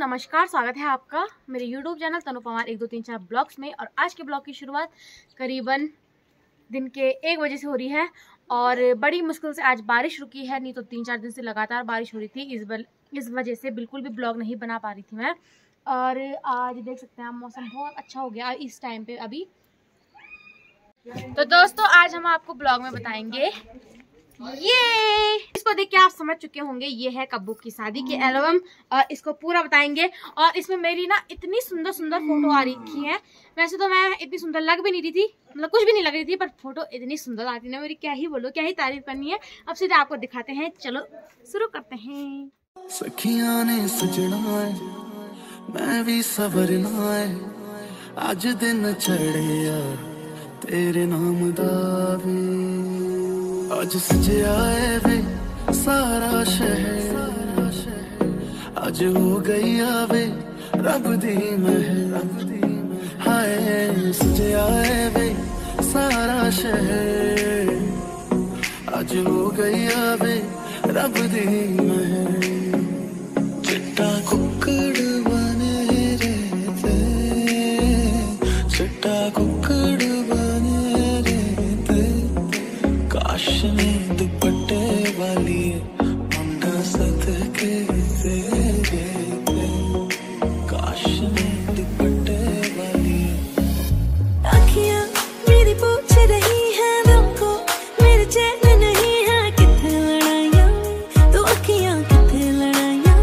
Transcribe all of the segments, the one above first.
नमस्कार, स्वागत है आपका मेरे YouTube channel Tanu Pawar 1 2 3 4 vlogs में। और आज के ब्लॉग की शुरुआत करीबन दिन के 1 बजे से हो रही है और बड़ी मुश्किल से आज बारिश रुकी है, नहीं तो 3-4 दिन से लगातार बारिश हो रही थी। इस वजह से बिल्कुल भी ब्लॉग नहीं बना पा रही थी मैं। और आज देख सकते हैं आप, मौसम बहुत अच्छा हो गया इस टाइम पे अभी। तो दोस्तों, आज हम आपको ब्लॉग में बताएंगे, ये इसको देख के आप समझ चुके होंगे, ये है कब्बू की शादी के एल्बम और इसको पूरा बताएंगे। और इसमें मेरी ना इतनी सुंदर सुंदर फोटो आ रही है। वैसे तो मैं इतनी सुंदर लग भी नहीं रही थी, मतलब कुछ भी नहीं लग रही थी, पर फोटो इतनी सुंदर आती है ना मेरी, क्या ही बोलो, क्या ही तारीफ करनी है। अब सीधे आपको दिखाते हैं, चलो शुरू करते हैं। सखियां ने सजना है, मैं भी सवरना है, आज दिन चढ़े यार तेरे नाम दा वे, आज सजया है वे सारा शहर, आज हो गई आवे रब दी महर, हाय सजया है वे सारा शहर, आज हो गई आवे रब दी महर, चिट्टा कुक्कड़ बने रहते, चिट्टा कुक्कड़ बने रहते, काश ने दुपट्टे वाली मुंडा सदके से देते, काश ने दुपट्टे वाली। आँखियाँ मेरी पूछ रही है हमको, मेरे चैन नहीं है, कितने लड़ाइयाँ तो आँखियाँ कितने लड़ाइयाँ,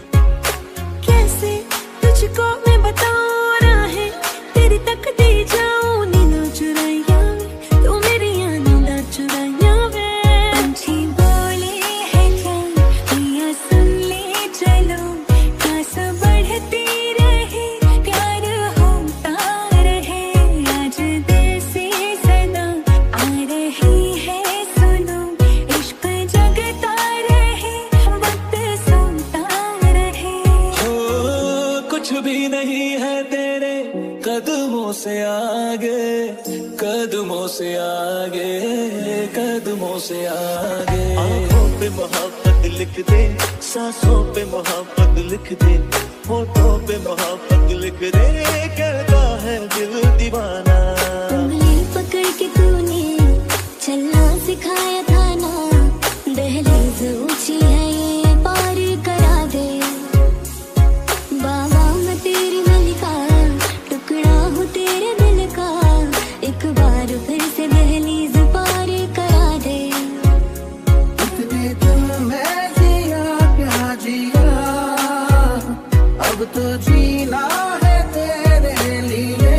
कैसे तुझको मैं बताऊँ राहें तेरी तक दे जाऊँ, नींद चुराइयाँ तो मेरी नींद चुराइयाँ वे। पंछी बोले है क्या पिया सुन ले चलो, प्यास बढ़ती रहे प्यार होता रहे, आज दिल से सदा आ रही है सुनो, इश्क जगता रहे वक्त सोता रहे। हो कुछ भी नहीं है तेरे कदमों से आगे, कदमों से आगे, कदमों से आगे। आँखों पे मोहब्बत लिख दे, सांसों पे मोहब्बत लिख दे, होठों पे मोहब्बत लिख दे, कहता है दिल दीवाना। उंगली पकड़ के तूने चलना सिखाया था ना, दहलीज ऊंची है ये पार करा दे, बाबा मैं तेरी मलिका, टुकड़ा हूँ तेरे दिल का, एक बार फिर से दहलीज पार करा दे। इतने दिल में जिया क्या जिया, अब तो जीना है तेरे लिए।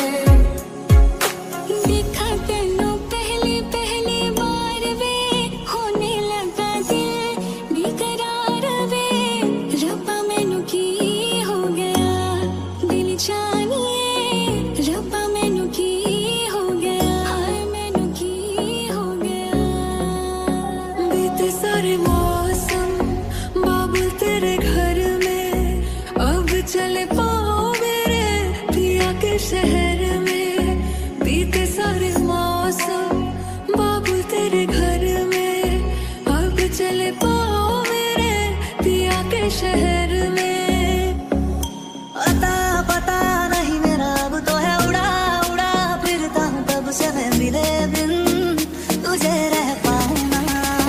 देखा तेनों पहली पहली बार वे, होने लगा दिल बेकरार वे, रब्बा मैनू की हो गया दिल जानिए, रब्बा मैनू की हो गया, हाय मैनू की हो गया। बीते सारे मौसम बाबुल तेरे घर में, अब चले पाओ मेरे पिया के शहर में, बीते सारे मौसम बाबुल तेरे घर में, अब चले पाओ मेरे पिया के शहर में। अता पता नहीं मेरा अब तो है उड़ा उड़ा फिरता हूँ तब से मैं मिले बिन तुझे रह पाऊँ ना,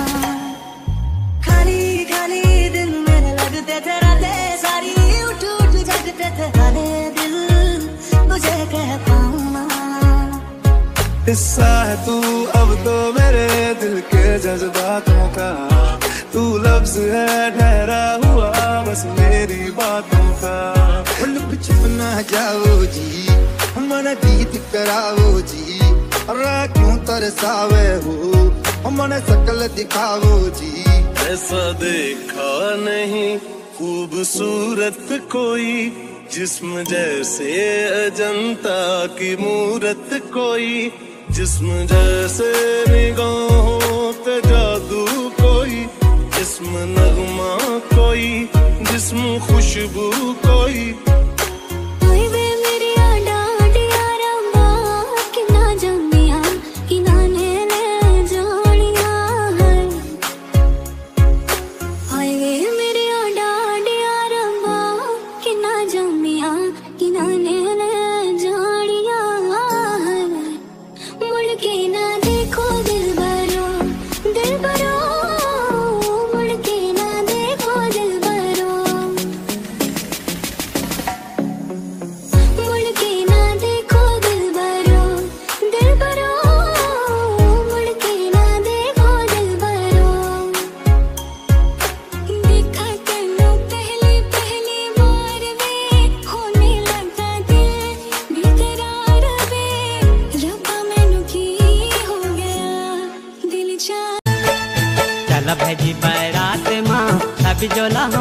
खाली खाली दिन मेरे लगते थे रातें सारी, उठ उठ जगते थे खाली दिल तुझे कह पाऊँ ना। हिस्सा है तू अब तो मेरे दिल के जज्बातों का, तू लफ्ज है ठहरा हुआ बस मेरी बातों का। लुक छुप ना जाओ जी, मन गीत कराओ जी, अरे क्यों तरसावे हो, मन शकल दिखाओ जी। ऐसा देखा नहीं खूबसूरत कोई, जिस्म जैसे अजंता की मूरत कोई, जिस्म जैसे निगाहों पे जादू कोई, जिस्म नगमा कोई, जिस्म खुशबू कोई। ओए वे मेरी आडाडिया रंगा कि ना जमिया कि ना ने जानिया है, ओए वे मेरी आडाडिया रंगा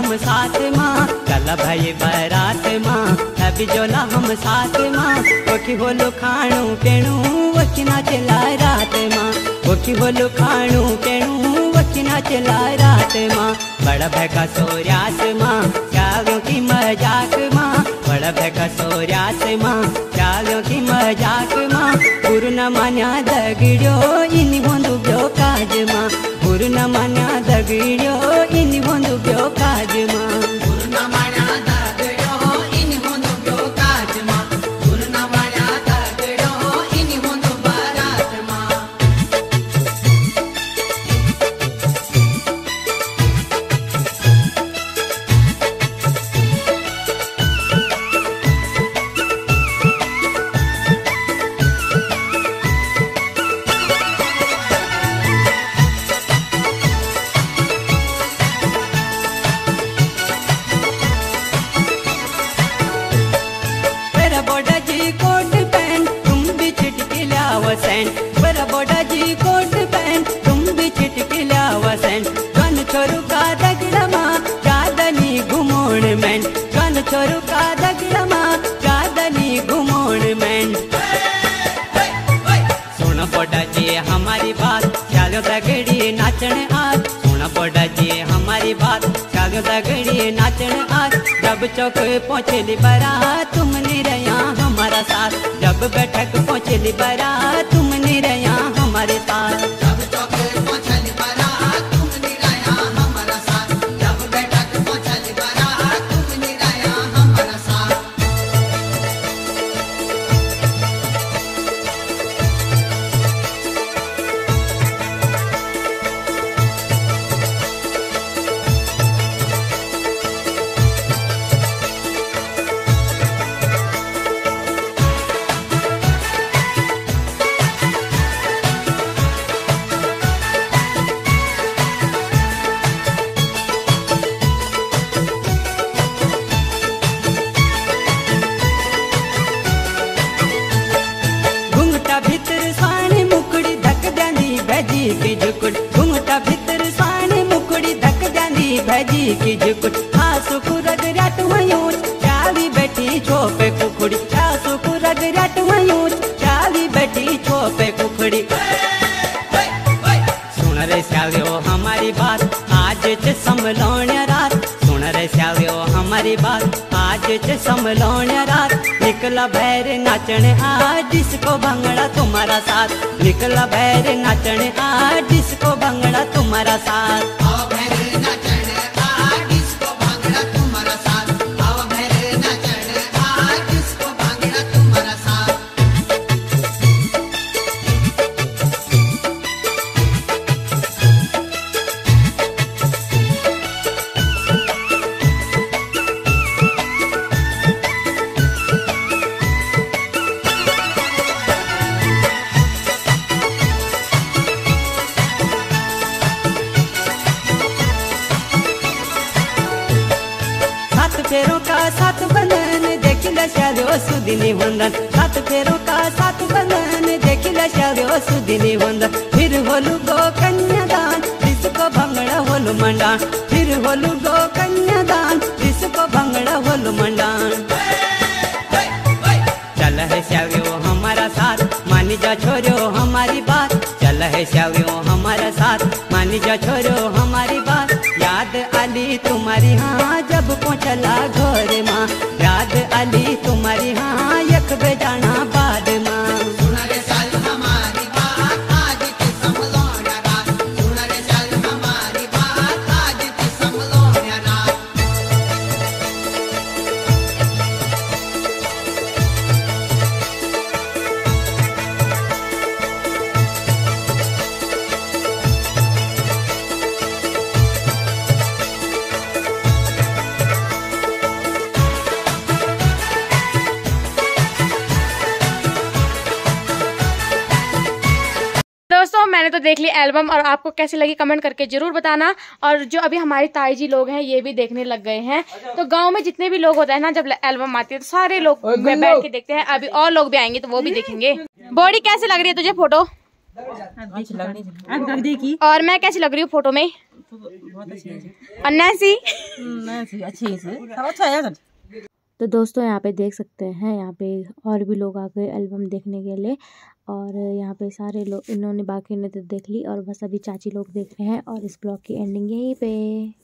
हम साथ माँ, चल भाई बारात माँ, अभी जोला हम साथ माँ। ओखी बोलो खाणू पेणू वकी नाचला रात माँ, ओखी बोलो खाणू पेणू वकी नाचला रात माँ। बड़ा भैका सोर्यास माँ, चालों की मजाक माँ, बड़ा भैका सोर्यास माँ, चालों की मजाक माँ। गुरु न मान्या दगड़ो इन होंदु ब्यो काज माँ, गुरु न मान्या दगड़ो इन होंदु ब्यो काज माँ। गुरु न मान्या दगड़ो इन होंदु ब्यो काज माँ, गुरु न मान्या दगड़ो इन होंदु बारात माँ। बड़ा जी कोट पैंट तुम भी चिटकी लावा सेंट, कन छोरू का दगड़ा माँ कादनी घुमोण मैंड, कन छोरू का दगड़ा माँ कादनी घुमोण मैंड। सुन बड़ा जी हमारी बात, चलो दगड़ी नाचने आज, सुन बड़ा जी हमारी बात, चलो दगड़ी नाचने आज। जब चौक पहुँचली बारात तुमने रहा हमारा साथ, जब बैठक पहुँचली बारात तुमने रहा हमारे साथ। जब चौक पहुँचली बारात तुमने रहा हमारा साथ, जब बैठक पहुँचली बारात तुमने रहा हमारा साथ। भीतर साने मुकड़ी धक जानी भैजी की झुकुट, घूंघटा भीतर साने मुकड़ी धक जानी भैजी की झुकुट। हासु कुरग रात मयूच चाली बैठी छोपे कुखड़ी, हासु कुरग रात मयूच चाली बैठी छोपे कुखड़ी। सुन रे सालियो हमारी बात, आज च संभलोण्या रात, सुन रे सालियो हमारी बात, आज च संभलोण्या रात। निकला भैर नाचने आज डिस्को भंगड़ा तुम्हारा साथ, निकला भैर नाचने आज डिस्को भंगड़ा तुम्हारा साथ। आओ भैर नाचने आज डिस्को भंगड़ा तुम्हारा साथ, आओ भैर नाचने आज डिस्को भंगड़ा तुम्हारा साथ। फेरों का सात बंधन देखिला शालियो सुदिनी वंदन, सात फेरों का सात बंधन देखिला शालियो सुदिनी वंदन। फिर होलू गो कन्यादान जिसको भंगड़ा होलू मंडान, फिर होलू गो कन्यादान जिसको भंगड़ा होलू मंडान। चल है शालियो हमारा साथ, मानी जा छोरो हमारी बात, चल है शालियो हमारा साथ, मानी जा छोरो हमारी बात। याद आली तुम्हारी हाँ जब पहुँचला घर माँ, याद आली तुम्हारी हाँ यक बेजाना बाद माँ। सुन रे साल हमारी बात आज की संभलोण्या रात, सुन रे साल हमारी बात आज की संभलोण्या रात। दोस्तों मैंने तो देख ली एल्बम, और आपको कैसी लगी कमेंट करके जरूर बताना। और जो अभी हमारी ताई जी लोग हैं ये भी देखने लग गए हैं। तो गांव में जितने भी लोग होते हैं ना, जब एल्बम आती है तो सारे लोग बैठ के देखते हैं। अभी और लोग भी आएंगे तो वो भी देखेंगे। बॉडी कैसे लग रही है तुझे फोटो? देखी और मैं कैसी लग रही हूँ फोटो में? बहुत अच्छी है। अन्ना सी अच्छी से सब अच्छा है। तो दोस्तों यहाँ पे देख सकते हैं, यहाँ पे और भी लोग आ गए एल्बम देखने के लिए, और यहाँ पे सारे लोग, इन्होंने बाकी ने तो देख ली और बस अभी चाची लोग देख रहे हैं, और इस ब्लॉग की एंडिंग यहीं पे।